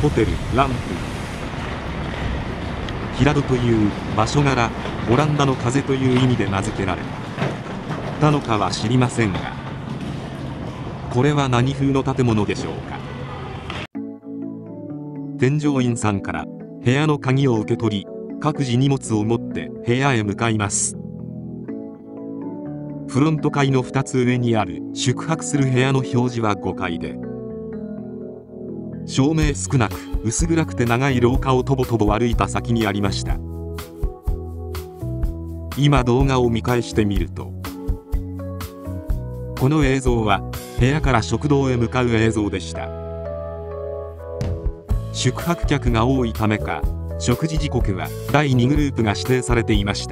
ホテルランプ。平戸という場所柄オランダの風という意味で名付けられたのかは知りませんが、これは何風の建物でしょうか。添乗員さんから部屋の鍵を受け取り、各自荷物を持って部屋へ向かいます。フロント階の2つ上にある宿泊する部屋の表示は5階で、照明少なく薄暗くて長い廊下をとぼとぼ歩いた先にありました。今動画を見返してみると、この映像は部屋から食堂へ向かう映像でした。宿泊客が多いためか、食事時刻は第2グループが指定されていました。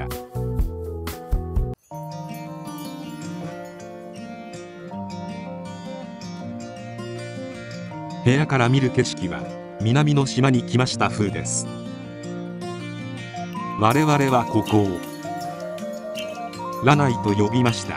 部屋から見る景色は南の島に来ました風です。我々はここをラナイと呼びました。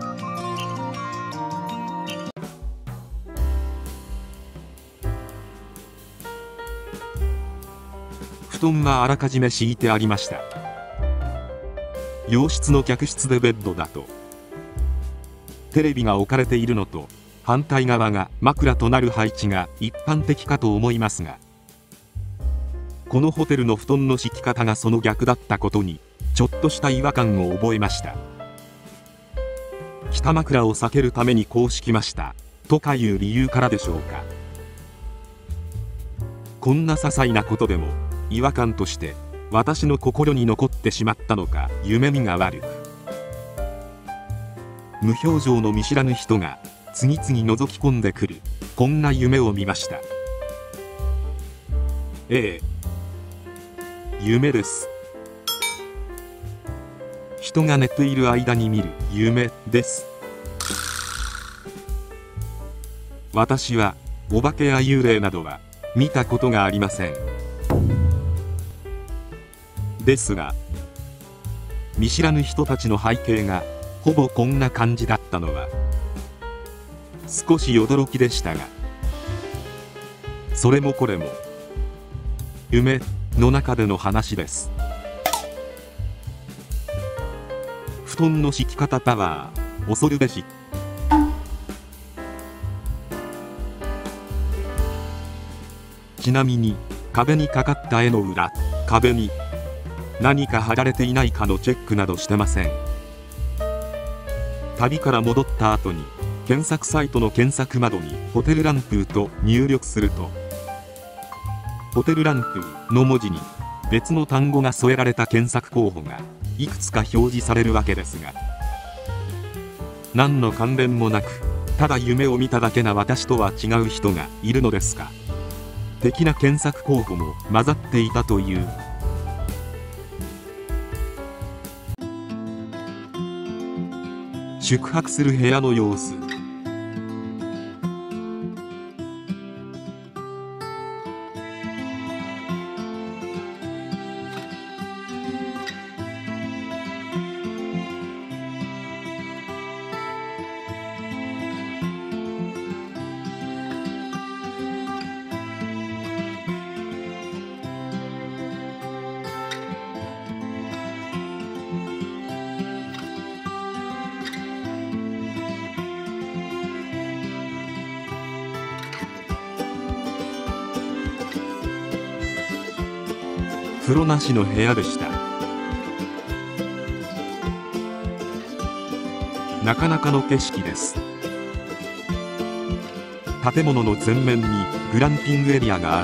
布団はあらかじめ敷いてありました。洋室の客室でベッドだとテレビが置かれているのと、反対側が枕となる配置が一般的かと思いますが、このホテルの布団の敷き方がその逆だったことにちょっとした違和感を覚えました。北枕を避けるためにこう敷きましたとかいう理由からでしょうか。こんな些細なことでも違和感として私の心に残ってしまったのか、夢見が悪く、無表情の見知らぬ人が次々覗き込んでくる、こんな夢を見ました。夢です。人が寝ている間に見る夢です。私はお化けや幽霊などは見たことがありません。ですが、見知らぬ人たちの背景がほぼこんな感じだったのは少し驚きでしたが、それもこれも夢の中での話です。布団の敷き方パワー恐るべし。ちなみに壁にかかった絵の裏、壁に何か貼られていないかのチェックなどしてません。旅から戻った後に検索サイトの検索窓にホテルランプと入力すると、ホテルランプの文字に別の単語が添えられた検索候補がいくつか表示されるわけですが、何の関連もなくただ夢を見ただけな私とは違う人がいるのですか的な検索候補も混ざっていたという。宿泊する部屋の様子。風呂なしの部屋でした。なかなかの景色です。建物の前面にグランピングエリアがあって、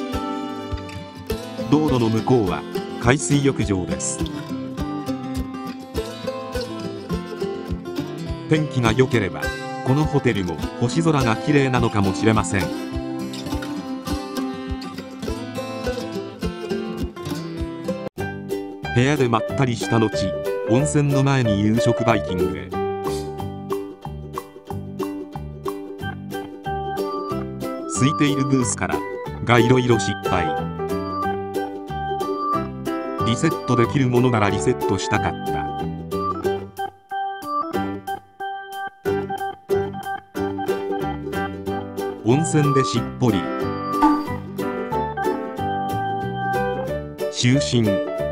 道路の向こうは海水浴場です。天気が良ければこのホテルも星空が綺麗なのかもしれません。部屋でまったりした後、温泉の前に夕食バイキングへ。空いているブースからがいろいろ失敗。リセットできるものならリセットしたかった。温泉でしっぽり。 就寝。